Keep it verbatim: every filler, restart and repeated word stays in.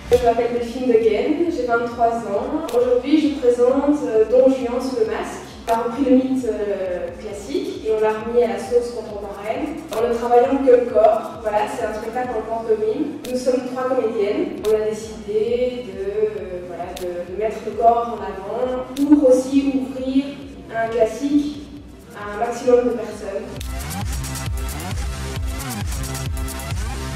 Je m'appelle Delphine De Guen, j'ai vingt-trois ans. Aujourd'hui, je présente Don Juan sous le masque. On a repris le mythe euh, classique et on l'a remis à la sauce contemporaine en ne travaillant que le corps. Voilà, c'est un spectacle en pantomime. Nous sommes trois comédiennes. On a décidé de, euh, voilà, de, de mettre le corps en avant pour aussi ouvrir un classique à un maximum de personnes.